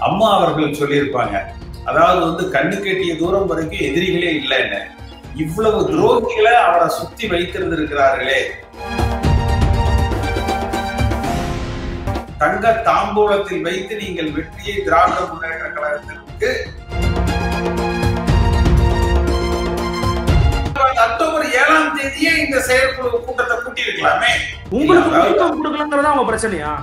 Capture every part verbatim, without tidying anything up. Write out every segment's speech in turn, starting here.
அம்மா அவர்கள் சொல்லியிருப்பாங்க, அதாவது வந்து கண்ணு கெட்டிய தூரம் வரைக்கும் எதிரிகளே இல்லைன்னு. இவ்வளவு துரோகிகளை அவரை சுத்தி வைத்திருந்திருக்கிறார்களே. தங்க தாம்பூலத்தில் வைத்து நீங்கள் வெற்றியை திராவிட முன்னேற்ற கழகத்திற்கு அக்டோபர் ஏழாம் தேதியே இந்த செயற்குழு கூட்டத்தை கூட்டி இருக்கலாமே. உங்களுக்கு கொடுக்கலங்கிறதா உங்க பிரச்சனையா?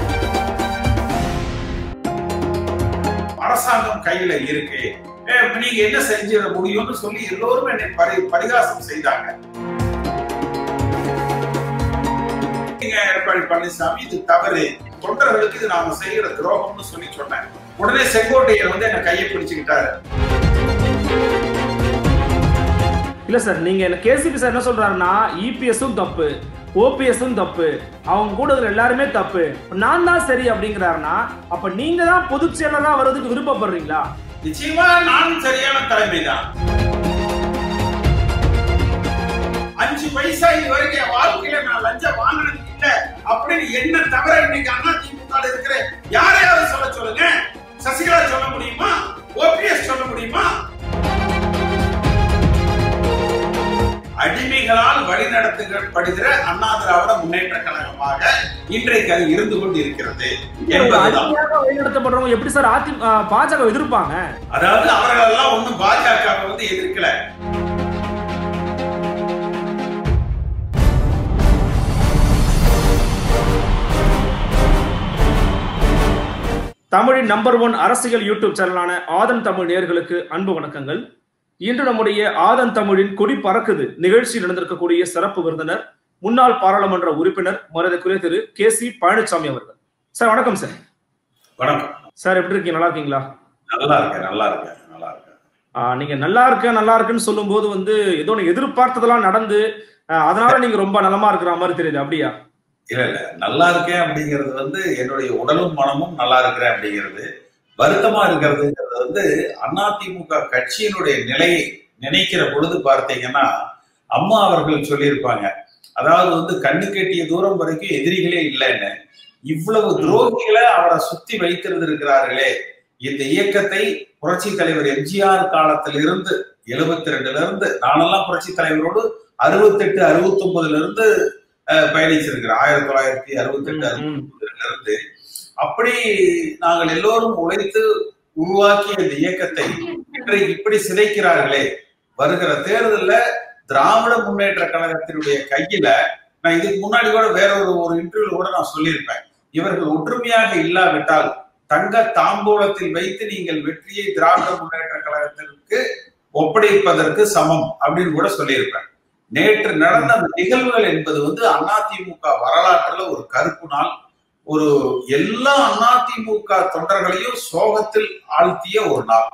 அரசாங்கம் கையில இருக்கு, நீங்க என்ன செஞ்சிட முடியும்னு சொல்லி எல்லோரும் என்னை பரி பரிகாசம் செய்தாங்க. எடப்பாடி பழனிசாமி இது தவறு, தொண்டர்களுக்கு இது நாம செய்யற துரோகம்னு சொல்லி சொன்னேன். உடனே செங்கோட்டையர் வந்து என்ன கையை பிடிச்சுக்கிட்டாரு. இல்ல சார், நீங்க கேசிபி சார் என்ன சொல்றாருன்னா இபிஎஸும் தப்பு, ஓபிஎஸும் தப்பு, அவங்க கூட எல்லாருமே தப்பு, நான் தான் சரி அப்படிங்கிறாருன்னா அப்ப நீங்க தான் பொதுச் செயலரா வர்றதுக்கு விருப்பப்படுறீங்களா? நிச்சயமா நானும் சரியான தலைமை தான். அஞ்சு பைசா இது வரைக்கும் என் வாழ்க்கையில நான் லஞ்சம் வாங்கினது இல்ல அப்படின்னு என்ன தவிர இன்னைக்கு அதிமுக இருக்கிற யாரையாவது சொல்ல சொல்லுங்க. சசிகலா சொல்ல முடியுமா? ஓபிஎஸ் சொல்ல முடியுமா? அடிமைகளால் வழிநடத்தப்படுகிற அண்ணா திராவிட முன்னேற்ற கழகமாக இன்றைக்கு அது இருந்து கொண்டு இருக்கிறது. வழிநடத்தப்படுறவங்க எப்படி சார் அதிமுக பாஜக எதிர்ப்பாங்க? அதாவது அவர்கள் எல்லாம் ஒண்ணும் பாஜக வந்து எதிர்க்கல. தமிழின் நம்பர் ஒன் அரசியல் யூடியூப் சேனலான ஆதன் தமிழ் நேயர்களுக்கு அன்பு வணக்கங்கள். இன்று நம்முடைய ஆதன் தமிழின் கொடி பறக்குது நிகழ்ச்சியில் நடந்திருக்கக்கூடிய சிறப்பு விருந்தினர் முன்னாள் பாராளுமன்ற உறுப்பினர் மரியாதைக்குரிய திரு கே சி பழனிசாமி அவர்கள். சார் வணக்கம் சார். வணக்கம் சார், எப்படி இருக்கீங்க? நல்லா இருக்கீங்களா? நல்லா இருக்கேன் நல்லா இருக்கேன் நல்லா இருக்கேன். நீங்க நல்லா இருக்க நல்லா இருக்குன்னு சொல்லும் போது வந்து ஏதோ எதிர்பார்த்ததெல்லாம் நடந்து அதனால நீங்க ரொம்ப நலமா இருக்கிற மாதிரி தெரியுது, அப்படியா? இல்ல இல்ல, நல்லா இருக்கேன் அப்படிங்கிறது வந்து என்னுடைய உடலும் மனமும் நல்லா இருக்கிறேன் அப்படிங்கிறது. வருத்தமா இருக்கிறதுங்கிறது வந்து அதிமுக கட்சியினுடைய நிலையை நினைக்கிற பொழுது பார்த்தீங்கன்னா, அம்மா அவர்கள் சொல்லியிருப்பாங்க, அதாவது வந்து கண்ணு கெட்டிய தூரம் வரைக்கும் எதிரிகளே இல்லைன்னு. இவ்வளவு துரோகிகளை அவரை சுத்தி வைத்திருந்திருக்கிறார்களே. இந்த இயக்கத்தை புரட்சி தலைவர் எம்ஜிஆர் காலத்திலிருந்து எழுபத்தி ரெண்டுல இருந்து நானெல்லாம் புரட்சி தலைவரோடு அறுபத்தி எட்டு அறுபத்தி ஒன்பதுல இருந்து பயணிச்சிருக்கிறேன். ஆயிரத்தி தொள்ளாயிரத்தி அறுபத்தி எட்டு அறுபத்தி ஒன்பதுல இருந்து அப்படி நாங்கள் எல்லோரும் உழைத்து உருவாக்கிய இந்த இயக்கத்தை இன்றைக்கு இப்படி சிதைக்கிறார்களே. வருகிற தேர்தல்ல திராவிட முன்னேற்ற கழகத்தினுடைய கையில, நான் இதுக்கு முன்னாடி கூட வேற ஒரு ஒரு இன்டர்வியூல கூட நான் சொல்லியிருப்பேன், இவர்கள் ஒற்றுமையாக இல்லாவிட்டால் தங்க தாம்பூலத்தில் வைத்து நீங்கள் வெற்றியை திராவிட முன்னேற்ற கழகத்திற்கு ஒப்படைப்பதற்கு சமம் அப்படின்னு கூட சொல்லியிருப்பேன். நேற்று நடந்த அந்த நிகழ்வுகள் என்பது வந்து அதிமுக வரலாற்றுல ஒரு கருப்பு நாள். ஒரு எல்லா அதிமுக தொண்டர்களையும் சோகத்தில் ஆழ்த்திய ஒரு நாள்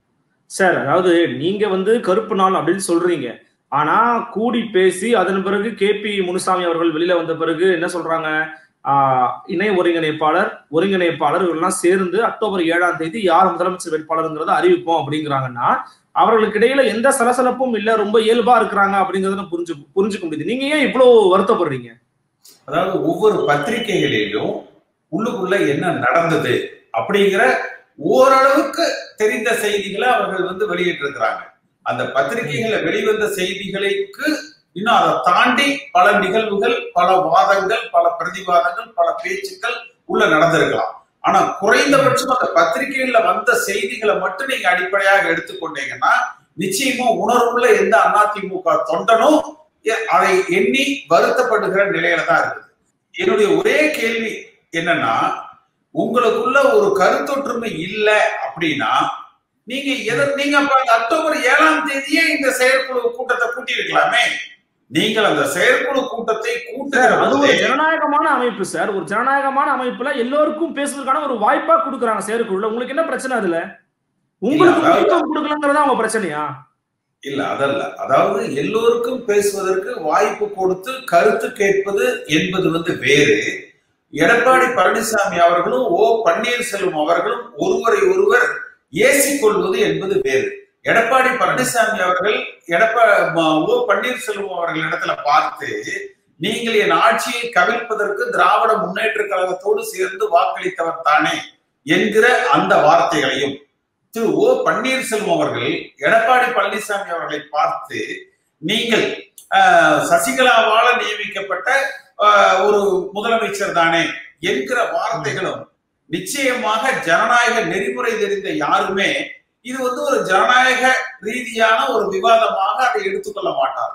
சார். அதாவது நீங்க வந்து கருப்பு நாள் அப்படின்னு சொல்றீங்க, ஆனா கூடி பேசி அதன் பிறகு கே பி முனுசாமி அவர்கள் வெளியில வந்த பிறகு என்ன சொல்றாங்க, ஆஹ் இணை ஒருங்கிணைப்பாளர் ஒருங்கிணைப்பாளர் இவரெல்லாம் சேர்ந்து அக்டோபர் ஏழாம் தேதி யார் முதலமைச்சர் வேட்பாளருங்கிறத அறிவிப்போம் அப்படிங்கிறாங்கன்னா அவர்களுக்கு இடையில எந்த சலசலப்பும் இல்ல, ரொம்ப இயல்பா இருக்கிறாங்க அப்படிங்கறத புரிஞ்சு புரிஞ்சுக்க முடியுது. நீங்க ஏன் இவ்வளவு வருத்தப்படுறீங்க? அதாவது ஒவ்வொரு பத்திரிகைகளிலும் உள்ளுக்குள்ள என்ன நடந்தது அப்படிங்கிற ஓரளவுக்கு தெரிந்த செய்திகளை அவர்கள் வந்து வெளியிட்டிருக்கிறாங்க. அந்த பத்திரிகைகளை வெளிவந்த செய்திகளுக்கு இன்னும் அதை தாண்டி பல நிகழ்வுகள், பல வாதங்கள், பல பிரதிவாதங்கள், பல பேச்சுக்கள் உள்ள நடந்திருக்கலாம். ஆனா குறைந்தபட்சம் அந்த பத்திரிகைகள்ல வந்த செய்திகளை மட்டும் நீங்க அடிப்படையாக எடுத்துக்கொண்டீங்கன்னா நிச்சயமா உணர்வுள்ள எந்த அதிமுக தொண்டனும் அதை எண்ணி வருத்தப்படுகிற நிலையில தான் இருக்குது. என்னுடைய ஒரே கேள்வி என்னன்னா, உங்களுக்குள்ள ஒரு கருத்தொற்றுமை இல்லை அப்படின்னா நீங்க எதை நீங்க அக்டோபர் ஏழாம் தேதியே இந்த செயற்குழு கூட்டத்தை கூட்டி இருக்கலாமே. நீங்கள் அந்த செயற்குழு கூட்டத்தை கூட்டுகிற அது ஒரு ஜனநாயகமான அமைப்பு சார். ஒரு ஜனநாயகமான அமைப்புல எல்லோருக்கும் பேசுவதற்கான ஒரு வாய்ப்பா கொடுக்குறாங்க செயற்குழுல. உங்களுக்கு என்ன பிரச்சனை அதுல? உங்களுக்கு கொடுக்கலங்கிறதா உங்க பிரச்சனையா? இல்ல அதல்ல, அதாவது எல்லோருக்கும் பேசுவதற்கு வாய்ப்பு கொடுத்து கருத்து கேட்பது என்பது வந்து வேறு. எடப்பாடி பழனிசாமி அவர்களும் ஓ பன்னீர்செல்வம் அவர்களும் ஒருவரை ஒருவர் ஏசிக்கொள்வது என்பது வேறு. எடப்பாடி பழனிசாமி அவர்கள் எடப்பா ஓ பன்னீர்செல்வம் அவர்கள் இடத்துல பார்த்து, நீங்கள் என் ஆட்சியை கவிழ்ப்பதற்கு திராவிட முன்னேற்ற கழகத்தோடு சேர்ந்து வாக்களித்தவர் தானே என்கிற அந்த வார்த்தைகளையும் திரு ஓ பன்னீர்செல்வம் அவர்கள் எடப்பாடி பழனிசாமி அவர்களை பார்த்து நீங்கள் சசிகலாவால நியமிக்கப்பட்ட ஒரு முதலமைச்சர் தானே என்கிற வார்த்தைகளும் நிச்சயமாக ஜனநாயக நெறிமுறை தெரிந்த யாருமே இது வந்து ஒரு ஜனநாயக ரீதியான ஒரு விவாதமாக அதை எடுத்துக்கொள்ள மாட்டார்.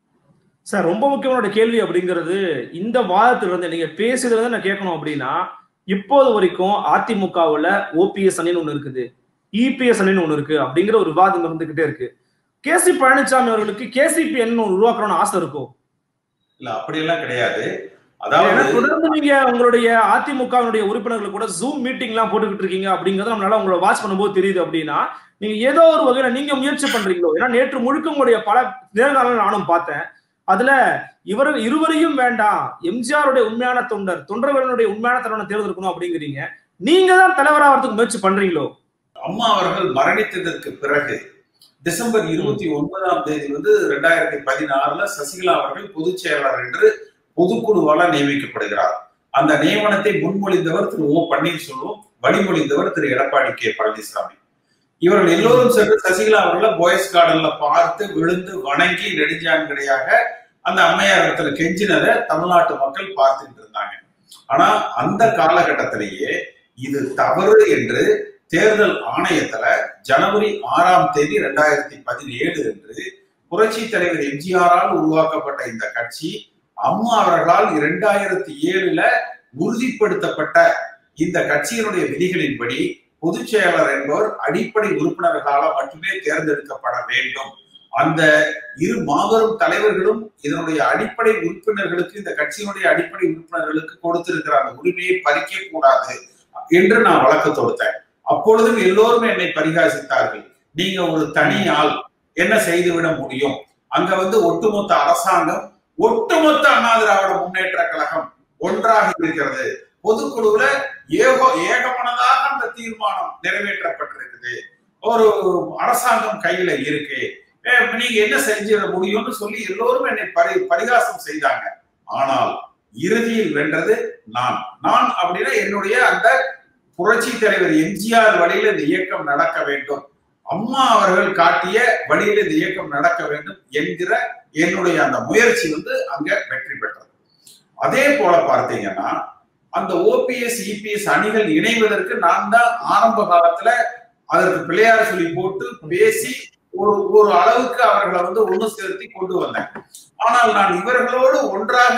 சார், ரொம்ப முக்கியமான கேள்வி அப்படிங்கிறது இந்த வாதத்திலிருந்து நீங்க பேசுறத நான் கேட்கணும் அப்படின்னா, இப்போது வரைக்கும் அதிமுகவுல ஓபிஎஸ் அணின்னு ஒண்ணு இருக்குது, இபிஎஸ் அணின்னு ஒண்ணு இருக்கு அப்படிங்கிற ஒரு விவாதம் இருந்துகிட்டே இருக்கு. கே சி பழனிசாமி அவர்களுக்கு கேசிபி அணின்னு உருவாக்கணும்னு ஆசை இருக்கும் இல்ல? அப்படியெல்லாம் கிடையாது. அதாவது தொடர்ந்து நீங்க உங்களுடைய அதிமுகவினுடைய உறுப்பினர்கள் கூட ஜூம் மீட்டிங் எல்லாம் போட்டுக்கிட்டு இருக்கீங்க அப்படிங்கறத நம்மளால உங்களை வாட்ச் பண்ணும்போது தெரியுது. அப்படின்னா நீங்க ஏதோ ஒரு வகையில நீங்க முயற்சி பண்றீங்களோ? ஏன்னா நேற்று முழுக்க உங்களுடைய பல நேர்காணல் நானும் பார்த்தேன். அதுல இவர் இருவரையும் வேண்டாம், எம்ஜிஆருடைய உண்மையான தொண்டர் தொண்டர்களுடைய உண்மையான தலைவனை தேர்ந்தெடுக்கணும் அப்படிங்கிறீங்க. நீங்க தான் தலைவராகிறதுக்கு முயற்சி பண்றீங்களோ? அம்மா அவர்கள் மரணித்ததற்கு பிறகு டிசம்பர் இருபத்தி ஒன்பதாம் தேதி வந்து ரெண்டாயிரத்தி பதினாறுல சசிகலா அவர்கள் பொதுச் செயலாளர் என்று பொதுக்குழுவால நியமிக்கப்படுகிறார். அந்த நியமனத்தை முன்மொழிந்தவர் திரு ஓ பன்னீர்செல்வம், வழிமொழிந்தவர் திரு எடப்பாடி கே பழனிசாமி. இவர்கள் எல்லோரும் சென்று சசிகலா அவர்களை பாய்ஸ் கார்டன்ல பார்த்து விழுந்து வணங்கி நெடுஞ்சான்கடையாக அந்த அம்மையார் இடத்துல கெஞ்சினதை தமிழ்நாட்டு மக்கள் பார்த்துட்டு இருந்தாங்க. ஆனா அந்த காலகட்டத்திலேயே இது தவறு என்று தேர்தல் ஆணையத்துல ஜனவரி ஆறாம் தேதி இரண்டாயிரத்தி பதினேழு என்று புரட்சி தலைவர் எம்ஜிஆரால் உருவாக்கப்பட்ட இந்த கட்சி அம்மா அவர்களால் இரண்டாயிரத்தி ஏழுல உறுதிப்படுத்தப்பட்ட இந்த கட்சியினுடைய விதிகளின்படி பொதுச் செயலாளர் என்பவர் அடிப்படை உறுப்பினர்களால மட்டுமே தேர்ந்தெடுக்கப்பட வேண்டும். அந்த இரு மாபெரும் தலைவர்களும் இதனுடைய அடிப்படை உறுப்பினர்களுக்கு, இந்த கட்சியினுடைய அடிப்படை உறுப்பினர்களுக்கு கொடுத்திருக்கிற அந்த உரிமையை பறிக்க கூடாது என்று நான் வழக்கு தொடுத்தேன். அப்பொழுதும் எல்லோருமே என்னை பரிகாசித்தார்கள். நீங்க ஒரு தனி ஆள் என்ன செய்துவிட முடியும்? அங்க வந்து ஒட்டுமொத்த அரசாங்கம், ஒட்டுமொத்த அண்ணா திராவிட முன்னேற்ற கழகம் ஒன்றாக இருக்கிறது. பொதுக்குழுவுல ஏகோ ஏகமனதாக அந்த தீர்மானம் நிறைவேற்றப்பட்டிருக்குது. ஒரு அரசாங்கம் கையில இருக்கு, நீங்க என்ன செஞ்சிட முடியும்னு சொல்லி எல்லோரும் என்னை பரி பரிகாசம் செய்தாங்க. ஆனால் இறுதியில் வென்றது நான். நான் அப்படின்னா என்னுடைய அந்த புரட்சி தலைவர் எம்ஜிஆர் வழியில் இந்த இயக்கம் நடக்க வேண்டும், அம்மா அவர்கள் காட்டிய வழியில் இந்த இயக்கம் நடக்க வேண்டும் என்கிற என்னுடைய அந்த முயற்சி வந்து அங்க வெற்றி பெற்றது. அதே போல பார்த்தீங்கன்னா அந்த ஓபிஎஸ் இபிஎஸ் அணிகள் இணைவதற்கு நான் தான் ஆரம்ப காலத்துல அதற்கு பிள்ளையார் சொல்லி போட்டு பேசி ஒரு ஒரு அளவுக்கு அவர்களை வந்து ஒண்ணு சேர்த்தி கொண்டு வந்தேன். ஆனால் நான் இவர்களோடு ஒன்றாக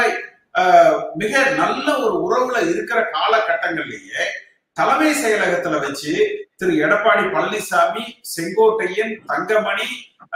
மிக நல்ல ஒரு உறவுல இருக்கிற காலகட்டங்கள்லயே தலைமை செயலகத்துல வச்சு திரு எடப்பாடி பழனிசாமி, செங்கோட்டையன், தங்கமணி,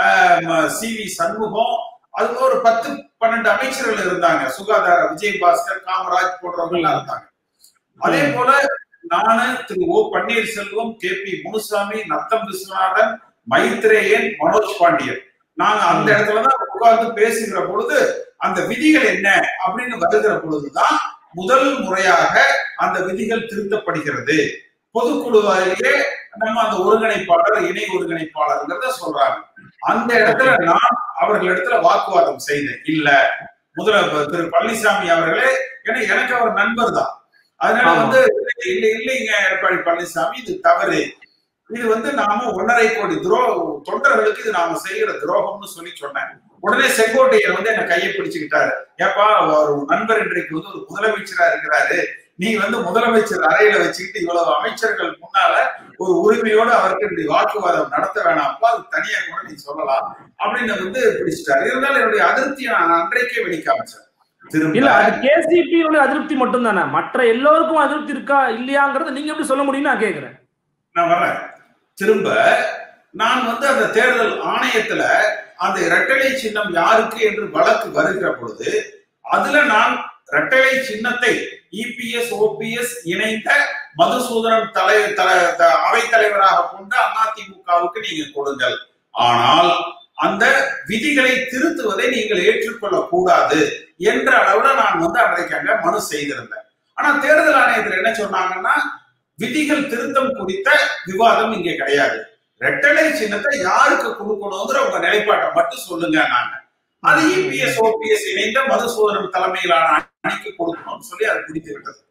சி வி சண்முகம், அது ஒரு பத்து பன்னெண்டு அமைச்சர்கள் இருந்தாங்க. சுகாதார விஜயபாஸ்கர், காமராஜ் போன்றவங்க எல்லாம் இருந்தாங்க. அதே போல நானு, Thiru O Panneerselvam, K P Munusamy, Natham Viswanathan, Maitreyan, Manoj Pandian, நாங்க அந்த இடத்துலதான் உட்கார்ந்து பேசுகிற பொழுது அந்த விதிகள் என்ன அப்படின்னு வருகிற பொழுதுதான் முதல் முறையாக அந்த விதிகள் திருத்தப்படுகிறது. பொதுக்குழுவிலேயே நம்ம அந்த ஒருங்கிணைப்பாளர், இணை ஒருங்கிணைப்பாளர்ங்கிறத சொல்றாங்க. அந்த இடத்துல நான் அவர்களிடத்துல வாக்குவாதம் செய்தேன். இல்ல, முதல்ல திரு பழனிசாமி அவர்களே, ஏன்னா எனக்கு அவர் நண்பர் தான், அதனால வந்து இல்ல இல்லைங்க எடப்பாடி பழனிசாமி, இது தவறு, இது வந்து நாம ஒன்னரை கோடி துரோ தொண்டர்களுக்கு இது நாம செய்யற துரோகம்னு சொல்லி சொன்னேன். உடனே செங்கோட்டையர் வந்து என்ன கையை பிடிச்சுக்கிட்டாரு. ஏப்பா, ஒரு நண்பர் இன்றைக்கு வந்து ஒரு முதலமைச்சரா இருக்கிறாரு, நீ வந்து முதலமைச்சர் அறையில வச்சுக்கிட்டு இவ்வளவு அமைச்சர்கள் முன்னால ஒரு உரிமையோடு அவருக்கு இப்படி வாக்குவாதம் நடத்த வேணாம்ப்பா, அது தனியா கூட நீ சொல்லலாம் அப்படின்னு வந்து பிடிச்சிட்டாரு. இருந்தாலும் என்னுடைய அதிருப்தியை நான் அன்றைக்கே வெளிக்காமிச்சேன். இல்ல, அது கேசிபியோட அதிருப்தி மட்டும் தானே, மற்ற எல்லோருக்கும் அதிருப்தி இருக்கா இல்லையாங்கிறத நீங்க எப்படி சொல்ல முடியும்னு நான் கேக்குறேன். நான் வரேன். திரும்ப நான் வந்து அந்த தேர்தல் ஆணையத்துல அந்த இரட்டலை சின்னம் யாருக்கு என்று வழக்கு வருகிற பொழுது அதுல நான் இரட்டலை சின்னத்தை இபிஎஸ் ஓபிஎஸ் இணைந்த மதுசூதனன் தலை அவை தலைவராக கொண்ட அதிமுகவுக்கு நீங்க கொடுங்கள், ஆனால் அந்த விதிகளை திருத்துவதை நீங்கள் ஏற்றுக்கொள்ள கூடாது என்ற அளவுல நான் வந்து அன்றைக்காக மனு செய்திருந்தேன். ஆனா தேர்தல் ஆணையத்தில் என்ன சொன்னாங்கன்னா, விதிகள் திருத்தம் குறித்த விவாதம் இங்கே கிடையாது, ரெட்டலை சின்னத்தை யாருக்கு கொடுக்கணுங்கிற உங்க நிலைப்பாட்டை மட்டும் சொல்லுங்க, நாங்க அது இபிஎஸ் ஓபிஎஸ் இணைந்த மதுசூதனன் தலைமையிலான அணிக்கு கொடுக்கணும்னு சொல்லி அதை பிடித்து விட்டது.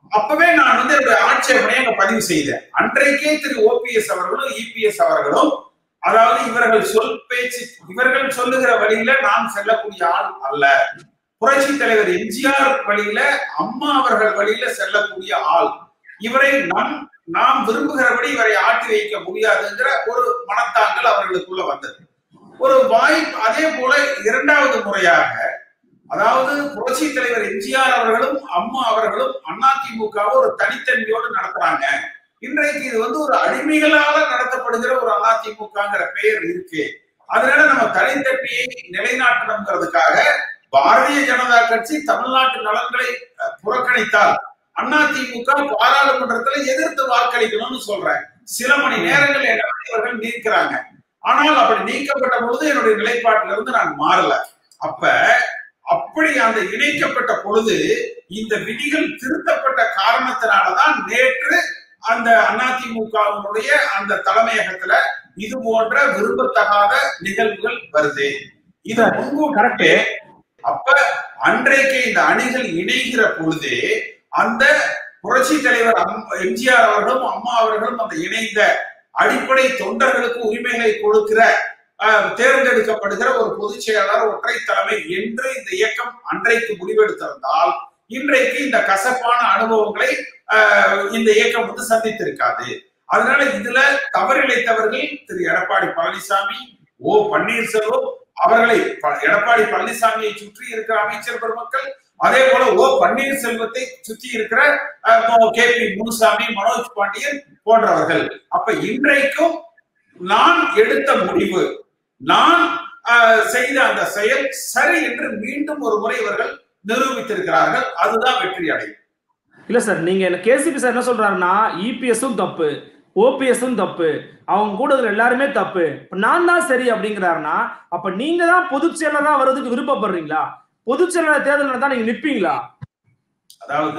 அப்பவே நான் வந்து என்னுடைய ஆட்சேபனையை அங்க பதிவு செய்தேன். அன்றைக்கே திரு ஓபிஎஸ் அவர்களும் இபிஎஸ் அவர்களும், அதாவது இவர்கள் சொல் பேச்சு இவர்கள் சொல்லுகிற வழியில நாம் செல்லக்கூடிய ஆள் அல்ல, புரட்சி தலைவர் எம்ஜிஆர் வழியில அம்மா அவர்கள் வழியில செல்லக்கூடிய ஆள், இவரை நம் நாம் விரும்புகிறபடி இவரை ஆட்டி வைக்க முடியாதுங்கிற ஒரு மனத்தாங்கல் அவர்களுக்குள்ள வந்தது. ஒரு வாய்ப்பு. அதே போல இரண்டாவது முறையாக, அதாவது புரட்சி தலைவர் எம்ஜிஆர் அவர்களும் அம்மா அவர்களும் அதிமுகவை ஒரு தனித்தன்மையோடு நடத்துறாங்க. இன்றைக்கு இது வந்து ஒரு அடிமைகளால நடத்தப்படுகிற ஒரு அதிமுகங்கிற பெயர் இருக்கு. அதனால நம்ம தனித்தன்மையை நிலைநாட்டணுங்கிறதுக்காக பாரதிய ஜனதா கட்சி தமிழ்நாட்டு நலன்களை புறக்கணித்தால் அதிமுக பாராளுமன்றத்துல எதிர்த்து வாக்களிக்கணும்னு சொல்றேன். சில மணி நேரங்கள் என்ன இவர்கள் நீக்கிறாங்க. ஆனால் அப்படி நீக்கப்பட்ட பொழுது என்னுடைய நிலைப்பாட்டில இருந்து நான் மாறல. அப்ப அப்படி அந்த இணைக்கப்பட்ட பொழுது இந்த விதிகள் திருத்தப்பட்ட காரணத்தினாலதான் நேற்று அந்த அதிமுகவினுடைய அந்த தலைமையகத்துல இது போன்ற விரும்பத்தகாத நிகழ்வுகள் வருது. இது முன்கூட்டி. அப்ப அன்றைக்கு இந்த அணிகள் இணைகிற பொழுது அந்த புரட்சி தலைவர் எம்ஜிஆர் அவர்களும் அம்மா அவர்களும் அந்த இணைந்த அடிப்படை தொண்டர்களுக்கு உரிமைகளை கொடுக்கிற தேர்ந்தெடுக்கப்படுகிற ஒரு பொதுச் செயலாளர் ஒற்றை தலைமை என்று இந்த இயக்கம் அன்றைக்கு முடிவெடுத்திருந்தால் இன்றைக்கு இந்த கசப்பான அனுபவங்களை இந்த இயக்கம் வந்து சந்தித்திருக்காது. அதனால இதுல தவறிழைத்தவர்கள் திரு எடப்பாடி பழனிசாமி, ஓ பன்னீர்செல்வம் அவர்களை, எடப்பாடி பழனிசாமியை சுற்றி இருக்கிற அமைச்சர் பெருமக்கள், அதே போல ஓ பன்னீர்செல்வத்தை சுற்றி இருக்கிற கே பி முனுசாமி, மனோஜ் பாண்டியன் போன்றவர்கள். அப்ப இன்றைக்கும் நான் எடுத்த முடிவு, நான் செய்த அந்த செயல் சரி என்று மீண்டும் ஒரு முறை இவர்கள் நிரூபித்திருக்கிறார்கள். அதுதான் வெற்றி அடையும். இல்ல சார், நீங்க கேசிபி சார் என்ன சொல்றாருன்னா இபிஎஸும் தப்பு, ஓபிஎஸும் தப்பு, அவங்க கூட எல்லாருமே தப்பு, நான் தான் சரி அப்படிங்கிறாருன்னா அப்ப நீங்க தான் பொதுச் செயலரா வர்றதுக்கு விருப்பப்படுறீங்களா? பொதுச் செயலாளர் தேர்தல் தான் நீங்க நிற்பீங்களா? அதாவது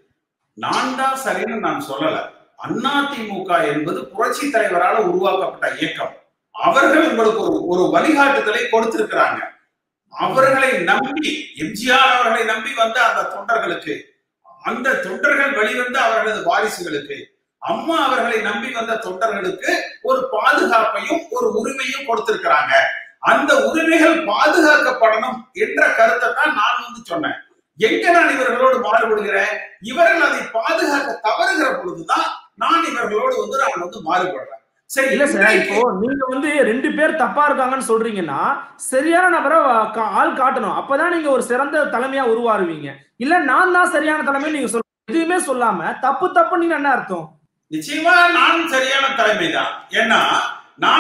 நான் தான் சரின்னு நான் சொல்லல. அதிமுக என்பது புரட்சி தலைவரால் உருவாக்கப்பட்ட இயக்கம். அவர்கள் உங்களுக்கு ஒரு ஒரு வழிகாட்டுதலை கொடுத்திருக்கிறாங்க. அவர்களை நம்பி, எம்ஜிஆர் அவர்களை நம்பி வந்த அந்த தொண்டர்களுக்கு, அந்த தொண்டர்கள் வெளிவந்த அவர்களது வாரிசுகளுக்கு, அம்மா அவர்களை நம்பி வந்த தொண்டர்களுக்கு ஒரு பாதுகாப்பையும் ஒரு உரிமையும் கொடுத்திருக்கிறாங்க. அந்த உரிமைகள் பாதுகாக்கப்படணும் என்ற கருத்தை தான் நான் வந்து சொன்னேன். எங்க நான் இவர்களோடு மாறுபடுகிறேன்? இவர்கள் அதை பாதுகாக்க தவறுகிற பொழுதுதான் நான் இவர்களோடு வந்து நான் வந்து மாறுபடுறேன். சரி, இல்ல சார், இப்போ நீங்க வந்து ரெண்டு பேர் தப்பா இருக்காங்கன்னு சொல்றீங்கன்னா சரியான நபரை ஆள் காட்டணும். அப்பதான் நீங்க ஒரு சிறந்த தலைமையா உருவாருவீங்க. இல்ல நான் தான் சரியான தலைமை நீங்க சொல்ல எதுவுமே சொல்லாம தப்பு தப்பு நீங்க என்ன அர்த்தம்? நிச்சயமா நான் சரியான தலைமை தான். ஏன்னா நான்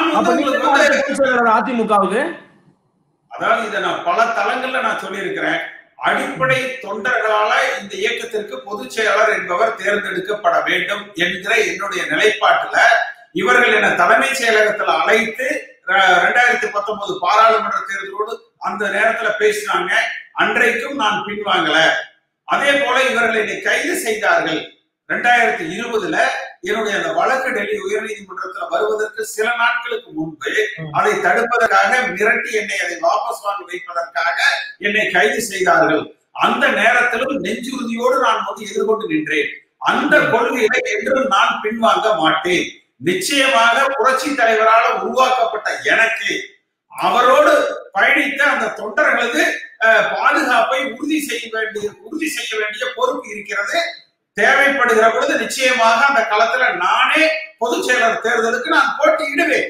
அதிமுகவுக்கு, அதாவது இதை நான் பல தளங்கள்ல நான் சொல்லியிருக்கிறேன். அடிப்படை தொண்டர்களால இந்த இயக்கத்திற்கு பொதுச் செயலாளர் என்பவர் தேர்ந்தெடுக்கப்பட வேண்டும் என்கிற என்னுடைய நிலைப்பாட்டுல இவர்கள் என தலைமை செயலகத்துல அழைத்து இரண்டாயிரத்தி பத்தொன்பது பாராளுமன்ற தேர்தலோடு அந்த நேரத்துல பேசினாங்க. அன்றைக்கும் நான் பின்வாங்கல. அதே போல இவர்கள் என்னை கைது செய்தார்கள். இரண்டாயிரத்தி இருபதுல என்னுடைய அந்த வழக்கு டெல்லி உயர் நீதிமன்றத்தில் வருவதற்கு சில நாட்களுக்கு முன்பு அதை தடுப்பதற்காக மிரட்டி என்னை அதை வாபஸ் வாங்கி வைப்பதற்காக என்னை கைது செய்தார்கள். அந்த நேரத்திலும் நெஞ்சுறுதியோடு நான் வந்து எதிர்கொண்டு நின்றேன். அந்த கொள்கையை என்றும் நான் பின்வாங்க மாட்டேன். நிச்சயமாக புரட்சி தலைவரால் உருவாக்கப்பட்ட எனக்கு அவரோடு பயணித்த அந்த தொண்டர்களது பாதுகாப்பை உறுதி செய்ய வேண்டிய உறுதி செய்ய வேண்டிய பொறுப்பு இருக்கிறது. தேவைப்படுகிற பொழுது நிச்சயமாக அந்த களத்துல நானே பொதுச் செயலர் தேர்தலுக்கு நான் போட்டியிடுவேன்.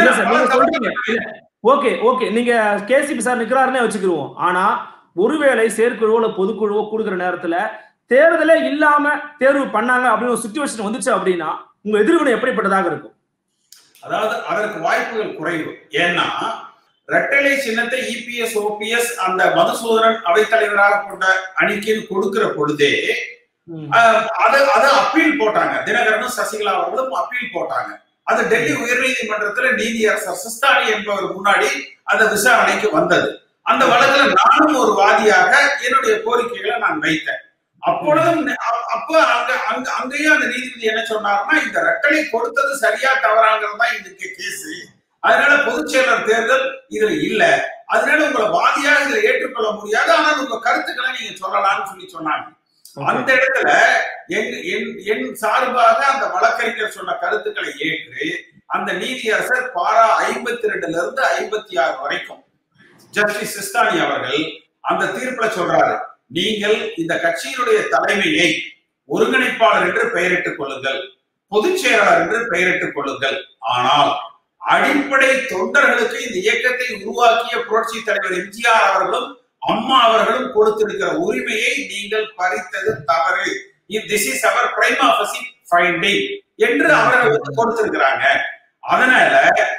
ஓகே ஓகே நீங்க கேசிபி சார் நிக்கிறாருன்னே வச்சுக்கிடுவோம். ஆனா ஒருவேளை செயற்குழுவோ பொதுக்குழுவோ கொடுக்குற நேரத்துல தேர்தலே இல்லாம தேர்வு பண்ணாங்க அப்படின்னு ஒரு சிச்சுவேஷன் வந்துச்சு அப்படின்னா உங்க எதிர்வினை எப்படிப்பட்டதாக இருக்கும்? அதாவது அதற்கு வாய்ப்புகள் குறைவு. ஏன்னா ரெட்டலை சின்னத்தை இபிஎஸ் ஓபிஎஸ் அந்த மதுசூதனன் அவைத்தலைவராக கொண்ட அணிக்கு கொடுக்கிற பொழுதே அது அதை அப்பீல் போட்டாங்க. தினகரனும் சசிகலா அவர்களும் அப்பீல் போட்டாங்க. அது டெல்லி உயர் நீதிமன்றத்துல நீதியரசர் சிஸ்தானி என்பவர் முன்னாடி அந்த விசாரணைக்கு வந்தது. அந்த வழக்குல நானும் ஒரு வாதியாக என்னுடைய கோரிக்கைகளை நான் வைத்தேன். அப்பொழுதும் அப்ப அங்க அங்க அங்கேயும் அந்த நீதிபதி என்ன சொன்னாருன்னா, இந்த ரெட்டலை கொடுத்தது சரியா தவறாங்கிறது தான் இதுக்கு கேஸ். அதனால பொதுச் செயலர் தேர்தல் இதுல இல்ல. அதனால உங்களை வாதியாக இதுல ஏற்றுக்கொள்ள முடியாது. ஆனால் உங்க கருத்துக்களை நீங்க சொல்லலாம்னு சொல்லி சொன்னாங்க. அந்த இடத்துல என் சார்பாக அந்த வழக்கறிஞர் சொன்ன கருத்துக்களை ஏற்று அந்த நீதியரசர் பாரா ஐம்பத்தி ரெண்டுல இருந்து ஐம்பத்தி ஆறு வரைக்கும் ஜஸ்டிஸ் சிஸ்தானி அவர்கள் அந்த தீர்ப்புல சொல்றாரு, நீங்கள் இந்த கட்சியினுடைய தலைமையை ஒருங்கிணைப்பாளர் என்று பெயரிட்டுக் கொள்ளுங்கள், பொதுச் செயலாளர் என்று பெயரிட்டுக் கொள்ளுங்கள். ஆனால் அடிப்படை தொண்டர்களுக்கு இந்த இயக்கத்தை உருவாக்கிய புரட்சி தலைவர் எம்ஜிஆர் அவர்களும் அம்மா அவர்களும் கொடுத்திருக்கிற உரிமையை நீங்கள் பறித்தது தவறு. This is our prima facie finding என்று அவர்கள் வந்து கொடுத்திருக்கிறாங்க. அதனால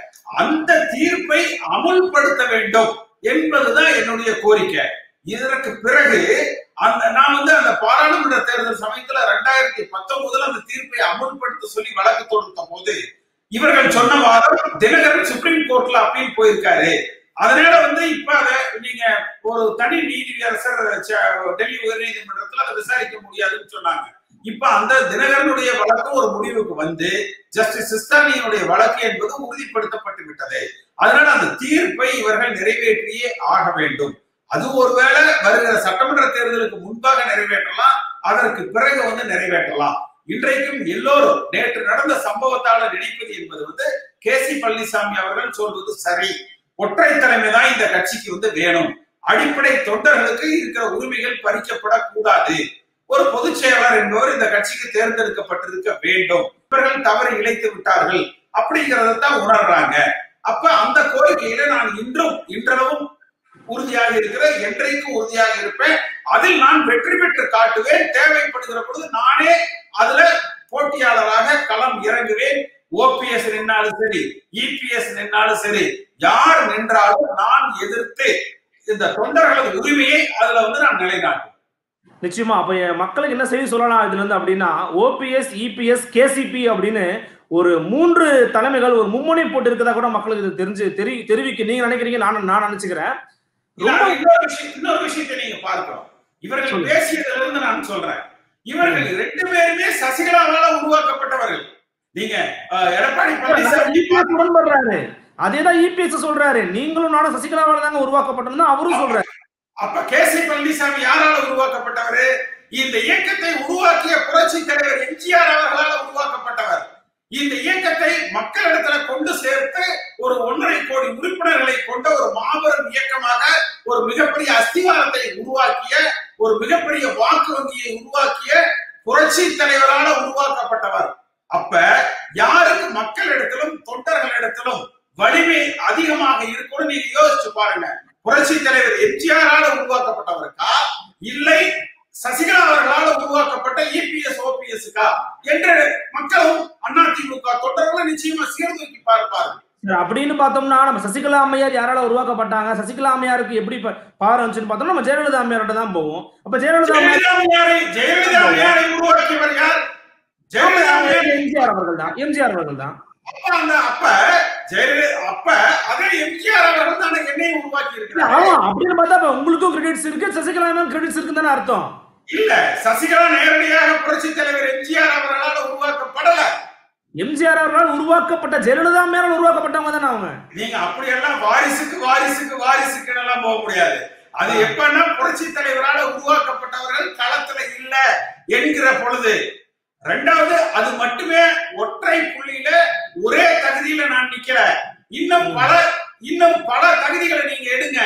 அந்த தீர்ப்பை அமுல்படுத்த வேண்டும் என்பதுதான் என்னுடைய கோரிக்கை. இதற்கு பிறகு அந்த நான் வந்து அந்த பாராளுமன்ற தேர்தல் சமயத்துல ரெண்டாயிரத்தி பத்தொன்பதுல அந்த தீர்ப்பை அமுல்படுத்த சொல்லி வழக்கு தொடுத்த போது இவர்கள் சொன்ன வாரம் தினகரன் சுப்ரீம் கோர்ட்ல அப்பீல் போயிருக்காரு. அதனால வந்து இப்ப அதை நீங்க ஒரு தனி நீதியரசர் டெல்லி உயர் நீதிமன்றத்துல அதை விசாரிக்க முடியாதுன்னு சொன்னாங்க. இப்ப அந்த தினகரனுடைய வழக்கு ஒரு முடிவுக்கு வந்து ஜஸ்டிஸ் சிஸ்தானியினுடைய வழக்கு என்பது உறுதிப்படுத்தப்பட்டு விட்டது. அதனால அந்த தீர்ப்பை இவர்கள் நிறைவேற்றியே ஆக வேண்டும். அது ஒருவேளை வருகிற சட்டமன்ற தேர்தலுக்கு முன்பாக நிறைவேற்றலாம், அதற்கு பிறகு வந்து நிறைவேற்றலாம். இன்றைக்கும் எல்லோரும் நேற்று நடந்த சம்பவத்தால நினைப்பது என்பது வந்து கே சி பழனிசாமி அவர்கள் சொல்வது சரி, ஒற்றை தலைமை தான் இந்த கட்சிக்கு வந்து வேணும், அடிப்படை தொண்டர்களுக்கு இருக்கிற உரிமைகள் பறிக்கப்படக்கூடாது, ஒரு பொதுச் செயலாளர் என்பவர் இந்த கட்சிக்கு தேர்ந்தெடுக்கப்பட்டிருக்க வேண்டும், இவர்கள் தவறு இழைத்து விட்டார்கள் அப்படிங்கறதான் உணர்றாங்க. அப்ப அந்த கோரிக்கையில நான் இன்றும் இன்றளவும் உறுதியாக இருக்கிறேன், என்றைக்கும் உறுதியாக இருப்பேன். அதில் நான் வெற்றி பெற்று காட்டுவேன். தேவைப்படுகிற பொழுது நானே அதுல போட்டியாளராக களம் இறங்குவேன். ஓபிஎஸ் நின்னாலும் சரி, இபிஎஸ் நின்னாலும் சரி, யார் நின்றாலும் நான் எதிர்த்து இந்த தொண்டர்களது உரிமையை அதுல வந்து நான் நிலைநாட்டுவேன். நிச்சயமா. அப்ப மக்களுக்கு என்ன செய்தி சொல்லலாம் இதுல இருந்து அப்படின்னா, ஓபிஎஸ், இபிஎஸ், கேசிபி அப்படின்னு ஒரு மூன்று தலைமைகள் ஒரு மும்முனை போட்டு இருக்கதா கூட மக்களுக்கு இது தெரிஞ்சு தெரி தெரிவிக்க நீங்க நினைக்கிறீங்க, நான் நான் நினைச்சுக்கிறேன். இன்னொரு விஷயத்தை நீங்க பார்க்கிறோம், இவர்கள் பேசியதுல இருந்து நான் சொல்றேன், இவர்கள் ரெண்டு பேருமே சசிகலாவால உருவாக்கப்பட்டவர்கள். நீங்க எடப்பாடி பழனிசாமி உடன்படுறாரு, அதேதான் இபிஎஸ் சொல்றாரு, நீங்களும் நானும் சசிகலாவால தாங்க உருவாக்கப்பட்டோம்னு அவரும் சொல்றாரு. அப்ப கே சி பழனிசாமி யாரால உருவாக்கப்பட்டவர்? இந்த இயக்கத்தை உருவாக்கிய புரட்சி தலைவர் எம்ஜிஆர் அவர்களால் உருவாக்கப்பட்டவர். இந்த இயக்கத்தை மக்களிடத்துல கொண்டு சேர்த்து ஒரு ஒன்றரை கோடி உறுப்பினர்களை கொண்ட ஒரு மாபெரும் இயக்கமாக ஒரு மிகப்பெரிய அஸ்திவாரத்தை உருவாக்கிய, ஒரு மிகப்பெரிய வாக்கு வங்கியை உருவாக்கிய புரட்சி தலைவரால உருவாக்கப்பட்டவர். அப்ப யாருக்கு மக்களிடத்திலும் தொண்டர்களிடத்திலும் வலிமை அதிகமாக இருக்கும்னு நீங்க யோசிச்சு பாருங்க. புரட்சி தலைவர் எம்ஜிஆரால உருவாக்கப்பட்டவருக்கா, இல்லை சசிகலா அவர்களால் உருவாக்கப்பட்ட இபிஎஸ் ஓபிஎஸ்க்கா என்று மக்களும் அதிமுக தொண்டர்களும் நிச்சயமா சீர்தூக்கி பார்ப்பார்கள். அப்படின்னு பார்த்தோம்னா நம்ம சசிகலா அம்மையார் யாரால உருவாக்கப்பட்டாங்க, சசிகலா அம்மையாருக்கு எப்படி பாரு வந்துச்சுன்னு பார்த்தோம்னா நம்ம ஜெயலலிதா அம்மையாரோட தான் போவோம். அப்ப ஜெயலலிதா அம்மையாரை ஜெயலலிதா அம்மையாரை உருவாக்கியவர் யார்? ஜெயலலிதா அம்மையார் எம்ஜிஆர் அவர்கள் தான். எம்ஜிஆர் அவர்கள் தான். அப்ப ஜெயலலிதா அப்ப அதே எம்ஜிஆர் அவர்கள் தான் என்னை உருவாக்கி இருக்கிறார். ஆமா, அப்படின்னு பார்த்தா உங்களுக்கும் கிரெடிட்ஸ் இருக்கு, சசிகலாவுக்கும் கிரெடிட்ஸ் இருக்குன்னு தானே அர்த்தம். இல்ல, சசிகலா நேரடியாக புரட்சி தலைவர் எம்ஜிஆர் அவர்களால் உருவாக்கப்படல. எம்ஜிஆர் அவர்களால் உருவாக்கப்பட்ட ஜெயலலிதா மேல உருவாக்கப்பட்டவங்க தானே அவங்க. நீங்க அப்படியெல்லாம் வாரிசுக்கு வாரிசுக்கு வாரிசுக்கு எல்லாம் போக முடியாது. அது எப்பன்னா புரட்சி தலைவரால் உருவாக்கப்பட்டவர்கள் களத்துல இல்ல என்கிற பொழுது, ரெண்டாவது அது மட்டுமே ஒற்றை புள்ளியில ஒரே தகுதியில நான் நிக்கல, இன்னும் பல இன்னும் பல தகுதிகளை நீங்க எடுங்க.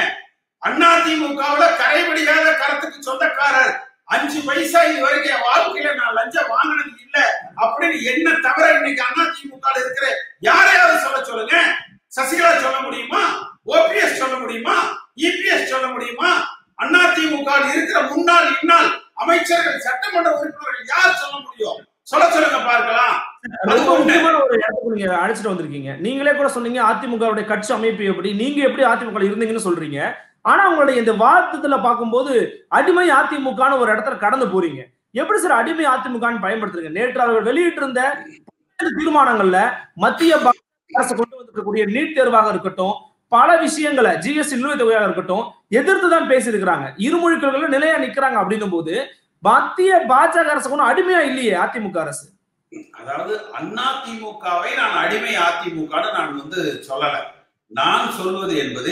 அதிமுகவுல கரைபிடிக்காத கருத்துக்கு சொந்தக்காரர், அஞ்சு பைசா இது வரைக்கும் என் வாழ்க்கையில நான் லஞ்சம் வாங்கினது இல்ல அப்படின்னு என்ன தவிர இன்னைக்கு அதிமுக இருக்கிற யாரையாவது சொல்ல சொல்லுங்க. சசிகலா சொல்ல முடியுமா? ஓபிஎஸ் சொல்ல முடியுமா? இபிஎஸ் சொல்ல முடியுமா? அதிமுக இருக்கிற முன்னாள் இந்நாள் அமைச்சர்கள், சட்டமன்ற உறுப்பினர்கள் யார் சொல்ல முடியும்? சொல்ல சொல்லுங்க பார்க்கலாம். ரொம்ப முக்கியமான ஒரு இடத்துக்கு நீங்க அழைச்சிட்டு வந்திருக்கீங்க. நீங்களே கூட சொன்னீங்க அதிமுகவுடைய கட்சி அமைப்பு எப்படி, நீங்க எப்படி அதிமுக இருந்தீங்கன்னு சொல்றீங்க. ஆனா உங்களுடைய இந்த வாதத்துல பார்க்கும்போது அடிமை அதிமுகன்னு ஒரு இடத்துல கடந்து போறீங்க. எப்படி சார் அடிமை அதிமுகன்னு பயன்படுத்துறீங்க? நேற்று அவர்கள் வெளியிட்டு இருந்த தீர்மானங்கள்ல மத்திய அரசு கொண்டு வந்திருக்கக்கூடிய நீட் தேர்வாக இருக்கட்டும், பல விஷயங்களை ஜிஎஸ்டி நிலுவைத் தொகையாக இருக்கட்டும் எதிர்த்து தான் பேசியிருக்கிறாங்க. இருமொழி கொள்கையில நிலையா நிக்கிறாங்க. அப்படின்னும் போது மத்திய பாஜக அரசு ஒன்றும் அடிமையா இல்லையே அதிமுக அரசு. அதாவது அதிமுகவை நான் அடிமை அதிமுகன்னு நான் வந்து சொல்லல. நான் சொல்வது என்பது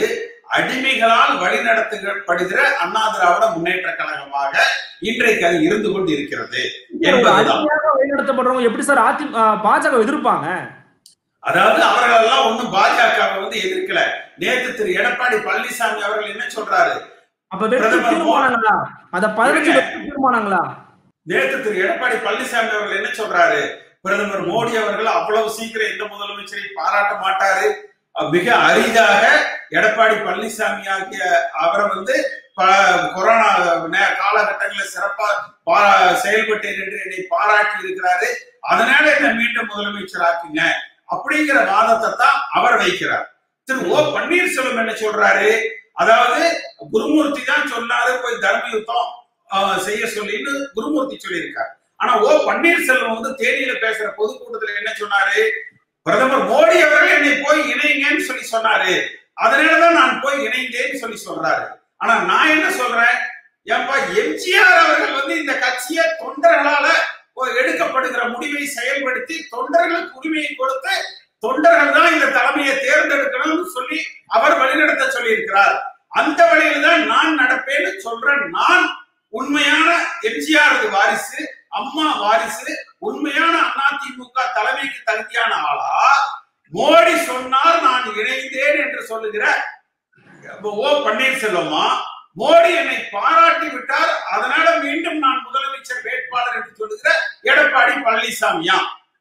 அடிமைகளால் வழிநடத்தப்படுகிற அண்ணா திராவிட முன்னேற்ற கழகமாக இன்றைக்கு அது இருந்து கொண்டு இருக்கிறது என்பதுதான். வழிநடத்தப்படுறவங்க எப்படி சார் அதி பாஜக எதிர்ப்பாங்க? அதாவது அவர்கள் எல்லாம் ஒண்ணும் பாஜகவை வந்து எதிர்க்கல. நேற்று திரு எடப்பாடி பழனிசாமி அவர்கள் என்ன சொல்றாரு? அப்ப வெற்றி தீர்மானங்களா? அத பதினஞ்சு தீர்மானங்களா? நேற்று திரு எடப்பாடி பழனிசாமி அவர்கள் என்ன சொல்றாரு? பிரதமர் மோடி அவர்கள் அவ்வளவு சீக்கிரம் எந்த முதலமைச்சரை பாராட்ட மாட்டாரு. மிக அரிதாக எடப்பாடி பழனிசாமி ஆகிய அவரை வந்து கொரோனா காலகட்டங்களில் சிறப்பா செயல்பட்டேன் என்று என்னை பாராட்டி இருக்கிறாரு. அதனால என்ன மீண்டும் முதலமைச்சர் ஆக்குங்க அப்படிங்கிற வாதத்தை தான் அவர் வைக்கிறார். திரு ஓ பன்னீர்செல்வம் என்ன சொல்றாரு? அதாவது குருமூர்த்தி தான் சொன்னாரு போய் தர்ம யுத்தம் செய்ய சொல்லின்னு குருமூர்த்தி சொல்லியிருக்காரு. ஆனா ஓ பன்னீர்செல்வம் வந்து தேனியில பேசுற பொதுக்கூட்டத்துல என்ன சொன்னாரு? பிரதமர் மோடி அவர்கள் என்னை போய் இணைங்கன்னு சொல்லி சொன்னாரு, அதனாலதான் நான் போய் இணைந்தேன்னு சொல்லி சொல்றாரு. ஆனா நான் என்ன சொல்றேன், ஏன்பா எம்ஜிஆர் அவர்கள் வந்து இந்த கட்சியை தொண்டர்களால எடுக்கப்படுகிற முடிவை செயல்படுத்தி தொண்டர்களுக்கு உரிமையை கொடுத்து தொண்டர்கள் தான் இந்த தலைமையை தேர்ந்தெடுக்கணும்னு சொல்லி அவர் வழிநடத்த சொல்லி இருக்கிறார். அந்த வழியில் தான் நான் நடப்பேன்னு சொல்றேன். நான் உண்மையான எம்ஜிஆர் வாரிசு, அம்மா வாரிசு, உண்மையான அதிமுக தலைமைக்கு தகுதியான ஆளா? மோடி சொன்னார் நான் இணைந்தேன் என்று சொல்லுகிற ஓ பன்னீர்செல்வமா? மோடி என்னை பாராட்டி விட்டார் அதனால மீண்டும் நான் முதலமைச்சர் வேட்பாளர் என்று சொல்லுகிற எடப்பாடி பழனிசாமியா?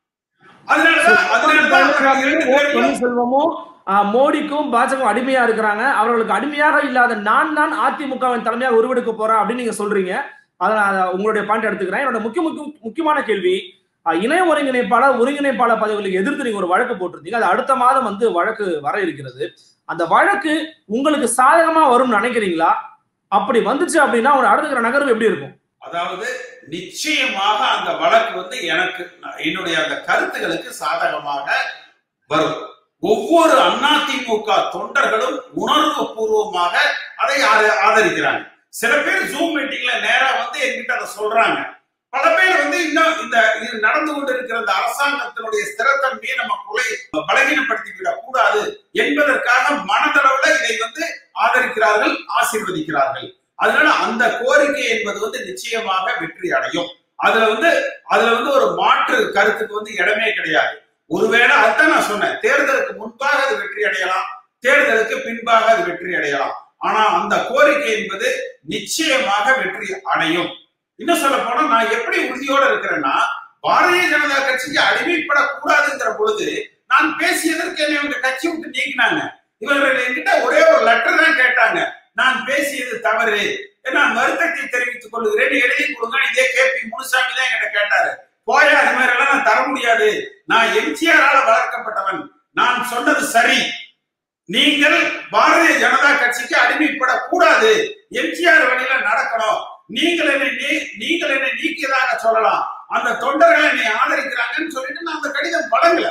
பன்னீர்செல்வமும் மோடிக்கும் பாஜக அடிமையா இருக்கிறாங்க. அவர்களுக்கு அடிமையாக இல்லாத நான் தான் அதிமுகவின் தலைமையாக உருவெடுக்க போறேன் அப்படின்னு நீங்க சொல்றீங்க. அதனால உங்களுடைய பாயிண்ட் எடுத்துக்கிறேன். என்னோட முக்கிய முக்கியமான கேள்வி, இணைய ஒருங்கிணைப்பாளர் ஒருங்கிணைப்பாளர் பதவிகளுக்கு எதிர்த்து நீங்க ஒரு வழக்கு போட்டிருந்தீங்க. அது அடுத்த மாதம் வந்து வழக்கு வர இருக்கிறது. அந்த வழக்கு உங்களுக்கு சாதகமா வரும்னு நினைக்கிறீங்களா? அப்படி வந்துச்சு அப்படின்னா ஒரு அடுத்த நகர்வு எப்படி இருக்கும்? அதாவது நிச்சயமாக அந்த வழக்கு வந்து எனக்கு என்னுடைய அந்த கருத்துகளுக்கு சாதகமாக வரும். ஒவ்வொரு அதிமுக தொண்டர்களும் உணர்வு பூர்வமாக அதை ஆதரிக்கிறாங்க. சில பேர் ஜூம் மீட்டிங்ல நேரா வந்து என்கிட்ட அதை சொல்றாங்க. பல பேர் வந்து இன்னும் இந்த இது நடந்து கொண்டு இருக்கிற இந்த அரசாங்கத்தினுடைய ஸ்திரத்தன்மையை நம்ம கொலை பலகீனப்படுத்தி விடக் கூடாது என்பதற்காக மனதளவுல இதை வந்து ஆதரிக்கிறார்கள், ஆசீர்வதிக்கிறார்கள். அதனால அந்த கோரிக்கை என்பது வந்து நிச்சயமாக வெற்றி அடையும். அதுல வந்து அதுல வந்து ஒரு மாற்று கருத்துக்கு வந்து இடமே கிடையாது. ஒருவேளை அதான் நான் சொன்னேன், தேர்தலுக்கு முன்பாக அது வெற்றி அடையலாம், தேர்தலுக்கு பின்பாக அது வெற்றி அடையலாம். ஆனா அந்த கோரிக்கை என்பது நிச்சயமாக வெற்றி அடையும். இன்னும் சொல்ல போனா நான் எப்படி உறுதியோட இருக்கிறேன்னா, பாரதிய ஜனதா கட்சிக்கு அடிமைப்படக்கூடாதுங்கிற பொழுது நான் பேசியதற்கு என்னை இவங்க கட்சி விட்டு நீக்கினாங்க. இவர்கள் என்கிட்ட ஒரே ஒரு லெட்டர் தான் கேட்டாங்க, நான் பேசியது தவறு, நான் வருத்தத்தை தெரிவித்துக் கொள்கிறேன், எழுதி கொடுங்க. இதே கே பி முனுசாமி தான் என்கிட்ட கேட்டாரு. போயா, அது மாதிரி எல்லாம் நான் தர முடியாது, நான் எம்ஜிஆரால வளர்க்கப்பட்டவன், நான் சொன்னது சரி, நீங்கள் பாரதிய ஜனதா கட்சிக்கு அடிமைப்படக்கூடாது, எம்ஜிஆர் வழியில நடக்கணும், நீங்கள் என்னை நீங்கள் என்னை நீக்கியதாக சொல்லலாம், அந்த தொண்டர்கள் என்னை ஆதரிக்கிறாங்கன்னு சொல்லிட்டு நான் அந்த கடிதம் வழங்கல.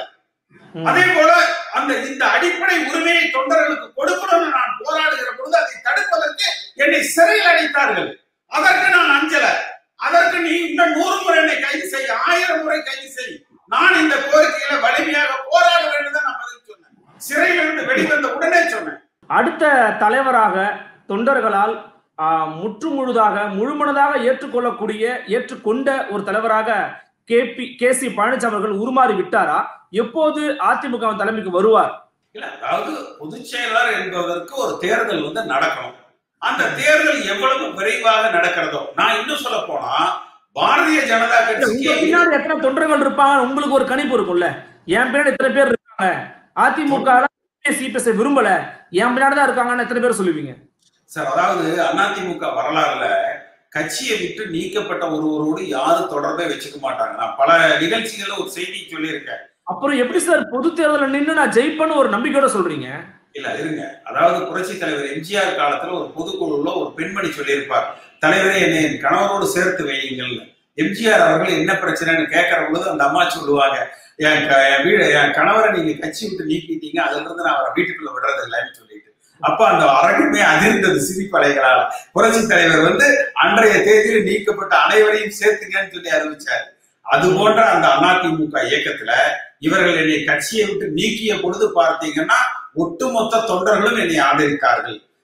அதே போல அந்த இந்த அடிப்படை உரிமையை தொண்டர்களுக்கு கொடுக்கணும்னு நான் போராடுகிற பொழுது அதை தடுப்பதற்கு என்னை சிறையில் அடைத்தார்கள். அதற்கு நான் அஞ்சல. அதற்கு நீ இன்னும் நூறு முறை என்னை கைது செய், ஆயிரம் முறை கைது செய், நான் இந்த கோரிக்கையில வலிமையாக போராட வேண்டும் தான் நான் பதில் சொன்னேன். சிறையிலிருந்து வெளிவந்த உடனே சொன்னேன். அடுத்த தலைவராக தொண்டர்களால் முற்று முழுதாக முழுமனதாக ஏற்றுக்கொள்ளக்கூடிய ஏற்றுக்கொண்ட ஒரு தலைவராக K P K C Palaniswami அவர்கள் உருமாறி விட்டாரா? எப்போது அதிமுக தலைமைக்கு வருவார்? இல்ல, அதாவது பொதுச் செயலாளர் என்பதற்கு ஒரு தேர்தல் வந்து நடக்கணும். அந்த தேர்தல் எவ்வளவு விரைவாக நடக்கிறதோ, நான் இன்னும் சொல்ல போனா பாரதிய ஜனதா கட்சிக்கு பின்னாடி எத்தனை தொண்டர்கள் இருப்பாங்க உங்களுக்கு ஒரு கணிப்பு இருக்கும்ல. என் பின்னாடி எத்தனை பேர் இருக்காங்க, அதிமுக விரும்பல, என் பின்னாடி தான் இருக்காங்கன்னு எத்தனை பேர் சொல்லுவீங்க சார்? அதாவது அதிமுக வரலாறுல கட்சியை விட்டு நீக்கப்பட்ட ஒருவரோடு யாரும் தொடர்பே வச்சுக்க மாட்டாங்க. நான் பல நிகழ்ச்சிகள்ல ஒரு செய்தி சொல்லியிருக்கேன். அப்புறம் எப்படி சார் பொது தேர்தலில் நின்று நான் ஜெயிப்பேன்னு ஒரு நம்பிக்கையோட சொல்றீங்க? இல்ல இருங்க, அதாவது புரட்சி தலைவர் எம்ஜிஆர் காலத்துல ஒரு பொதுக்குழுல ஒரு பெண்மணி சொல்லியிருப்பார், தலைவரே என்னை என் கணவரோடு சேர்த்து வையுங்கள். எம்ஜிஆர் அவர்கள் என்ன பிரச்சனைன்னு கேட்கற பொழுது அந்த அம்மா சொல்லுவாங்க, என் வீடு என் கணவரை நீங்க கட்சி விட்டு நீக்கிட்டீங்க, அதுல இருந்து நான் அவரை வீட்டுக்குள்ள விடுறது இல்லைன்னு சொல்லிட்டு அப்ப அந்த அரங்குமே அதிர்ந்தது சிரிப்பலைகளால். புரட்சி தலைவர் வந்து அன்றைய தேதியில் நீக்கப்பட்ட அனைவரையும் சேர்த்துங்கன்னு சொல்லி அறிவிச்சாரு. அது போன்ற அந்த அதிமுக இயக்கத்துல இவர்கள் என்னை கட்சியை விட்டு நீக்கிய பொழுது பார்த்தீங்கன்னா ஒட்டுமொத்த தொண்டர்களும் என்னை ஆதரித்தார்கள்.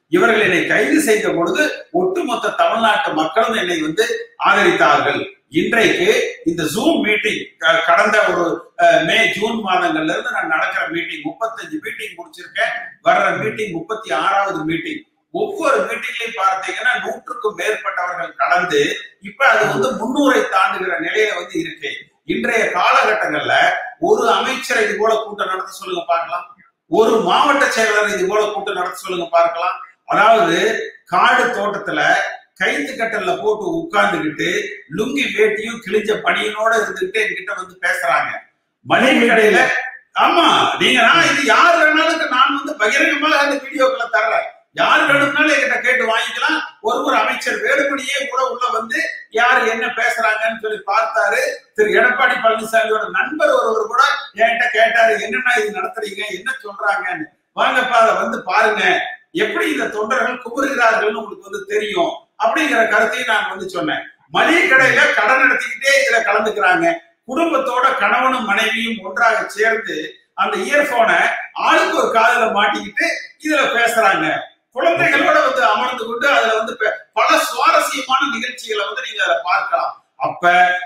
இவர்கள் என்னை கைது செய்த பொழுது ஒட்டுமொத்த தமிழ்நாட்டு மக்களும் என்னை வந்து ஆதரித்தார்கள். இன்றைக்கு இந்த ஜூம் மீட்டிங் கடந்த ஒரு மே ஜூன் மாதங்கள்ல இருந்து நான் நடக்கிற மீட்டிங் முப்பத்தஞ்சு மீட்டிங் முடிச்சிருக்கேன். வர்ற மீட்டிங் முப்பத்தி ஆறாவது மீட்டிங். ஒவ்வொரு மீட்டிங்லையும் பார்த்தீங்கன்னா நூற்றுக்கும் மேற்பட்டவர்கள் கடந்து இப்ப அது வந்து முன்னூரை தாண்டுகிற நிலையில வந்து இருக்கு. இன்றைய காலகட்டங்கள்ல ஒரு அமைச்சரை இது போல கூட்டம் நடத்த சொல்லுங்க பார்க்கலாம், ஒரு மாவட்ட செயலாளர் இது போல கூட்டம் நடத்த சொல்லுங்க பார்க்கலாம். அதாவது காடு தோட்டத்துல கைத்து கட்டல்ல போட்டு உட்கார்ந்துகிட்டு லுங்கி வேட்டியும் கிழிஞ்ச பணியனோட இருந்துகிட்டு என்கிட்ட வந்து பேசுறாங்க. மளிகை கடையில ஆமா நீங்க நான் இது யார் வேணாலும் நான் வந்து பகிரங்கமாக அந்த வீடியோக்களை தர்றேன். யார் வேணும்னாலும் என்கிட்ட கேட்டு வாங்கிக்கலாம். ஒரு ஒரு அமைச்சர் வேலுமணியே கூட உள்ள வந்து யாரு என்ன பேசுறாங்கன்னு சொல்லி பார்த்தாரு. திரு எடப்பாடி பழனிசாமியோட நண்பர் ஒருவர் கூட என்கிட்ட கேட்டாரு, என்னன்னா இது நடத்துறீங்க, என்ன சொல்றாங்கன்னு. வாங்கப்பா அதை வந்து பாருங்க, எப்படி இந்த தொண்டர்கள் குமுறுகிறார்கள்னு உங்களுக்கு வந்து தெரியும் அப்படிங்கிற கருத்தையும் நான் வந்து சொன்னேன். மளிகை கடையில கடன் நடத்திக்கிட்டே இதுல கலந்துக்கிறாங்க. குடும்பத்தோட கணவனும் மனைவியும் ஒன்றாக சேர்ந்து அந்த இயர்போனை ஆளுக்கு ஒரு காதுல மாட்டிக்கிட்டு இதுல பேசுறாங்க. குழந்தைகளோட வந்து அமர்ந்து கொண்டு அதுல வந்து பல சுவாரஸ்யமான நிகழ்ச்சிகளை வந்து நீங்க அதை பார்க்கலாம். அப்ப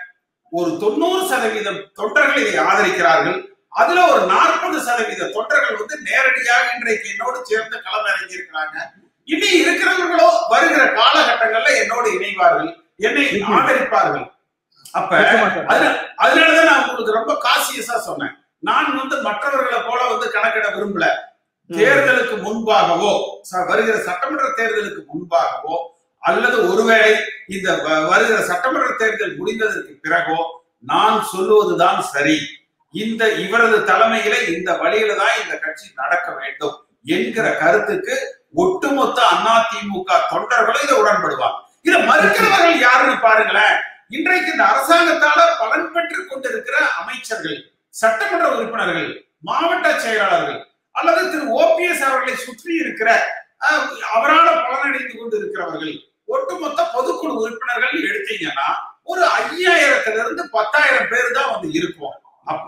ஒரு தொண்ணூறு சதவீதம் தொண்டர்கள் இதை ஆதரிக்கிறார்கள். அதுல ஒரு நாற்பது சதவீத தொண்டர்கள் வந்து நேரடியாக இன்றைக்கு என்னோடு சேர்ந்து களமிறங்கி இருக்கிறாங்க. இனி இருக்கிறவர்களோ வருகிற காலகட்டங்கள்ல என்னோடு இணைவார்கள், என்னை ஆதரிப்பார்கள். அப்ப அதனாலதான் நான் உங்களுக்கு ரொம்ப காசியஸா சொன்னேன். நான் வந்து மற்றவர்களை போல வந்து கணக்கிட விரும்பல. தேர்தலுக்கு முன்பாகவோ வருகிற சட்டமன்ற தேர்தலுக்கு முன்பாகவோ அல்லது ஒருவேளை இந்த வருகிற சட்டமன்ற தேர்தல் முடிந்ததற்கு பிறகோ நான் சொல்லுவதுதான் சரி. இந்த இவரது தலைமையில இந்த வழியில தான் இந்த கட்சி நடக்க வேண்டும் என்கிற கருத்துக்கு ஒட்டுமொத்த அதிமுக தொண்டர்களும் இதை உடன்படுவாங்க. இதை மறுக்கிறவர்கள் யாருன்னு பாருங்களேன். இன்றைக்கு இந்த அரசாங்கத்தால பலன் பெற்றுக் கொண்டிருக்கிற அமைச்சர்கள், சட்டமன்ற உறுப்பினர்கள், மாவட்ட செயலாளர்கள் அல்லது திரு ஓபிஎஸ் அவர்களை சுற்றி இருக்கிற அவரால் பலனடைந்து கொண்டு இருக்கிறவர்கள், ஒட்டுமொத்த பொதுக்குழு உறுப்பினர்கள் எடுத்தீங்கன்னா ஒரு ஐயாயிரத்துல இருந்து பத்தாயிரம் பேர் தான் வந்து இருக்கும். அப்ப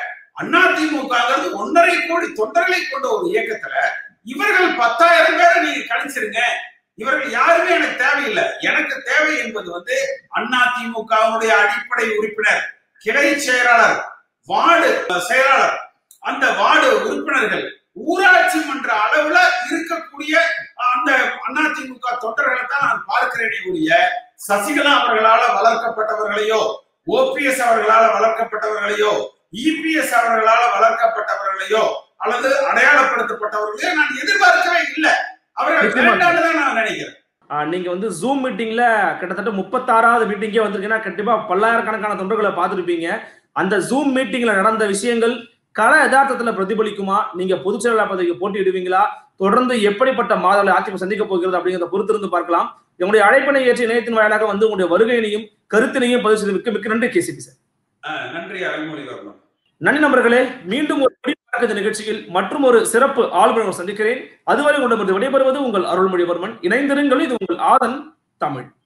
அதிமுக ஒன்னரை கோடி தொண்டர்களை கொண்ட ஒரு இயக்கத்துல இவர்கள் பத்தாயிரம் பேரை நீங்க கணிச்சிருங்க. இவர்கள் யாருமே எனக்கு தேவையில்லை. எனக்கு தேவை என்பது வந்து அதிமுகவுடைய அடிப்படை உறுப்பினர், கிளை செயலாளர், வார்டு செயலாளர், அந்த வார்டு உறுப்பினர்கள், ஊராட்சி மன்ற அளவுல இருக்கக்கூடிய அந்த அதிமுக தொண்டர்களை தான் நான் பார்க்கிறேனே ஒழிய சசிகலா அவர்களால வளர்க்கப்பட்டவர்களையோ, ஓபிஎஸ் அவர்களால வளர்க்கப்பட்டவர்களையோ, இபிஎஸ் அவர்களால வளர்க்கப்பட்டவர்களையோ அல்லது அடையாளப்படுத்தப்பட்டவர்களையோ நான் எதிர்பார்க்கவே இல்லை. அவர்கள் வேண்டாம்னு நான் நினைக்கிறேன். நீங்க வந்து ஜூம் மீட்டிங்ல கிட்டத்தட்ட முப்பத்தாறாவது மீட்டிங்கே வந்திருக்கீங்கன்னா கண்டிப்பா பல்லாயிரக்கணக்கான தொண்டர்களை பார்த்துருப்பீங்க. அந்த ஜூம் மீட்டிங்ல நடந்த விஷயங்கள் கள யதார்த்தத்துல பிரதிபலிக்குமா? நீங்க பொதுச் செயலாளர் பதவிக்கு போட்டியிடுவீங்களா? தொடர்ந்து எப்படிப்பட்ட மாதங்களை அதிமுக சந்திக்க போகிறது அப்படிங்கிறத பொறுத்திருந்து பார்க்கலாம். உங்களுடைய அழைப்பினை ஏற்றி இணையத்தின் வாயிலாக வந்து உங்களுடைய வருகையினையும் கருத்தினையும் பதிவு செய்து மிக்க நன்றி கேசிபி சார். நன்றி அருள்மொழி. நன்றி நண்பர்களே. மீண்டும் ஒரு நிகழ்ச்சியில் மற்றும் ஒரு சிறப்பு ஆளுநர் சந்திக்கிறேன். அதுவரை உங்களிடமிருந்து விடைபெறுவது உங்கள் அருள்மொழிவர்மன். இணைந்திருங்கள். இது உங்கள் ஆதன் தமிழ்.